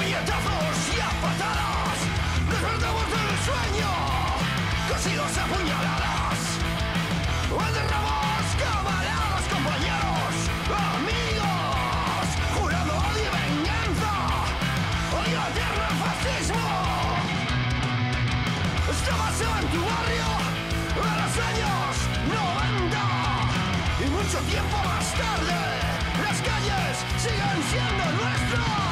puñetazos y a patadas despertamos del sueño, cosidos a puñaladas. Enterramos camaradas, compañeros, amigos, jurando odio y venganza, odio a tierra el fascismo. Estabas en tu barrio en los años 90 y mucho tiempo más tarde las calles siguen siendo nuestras.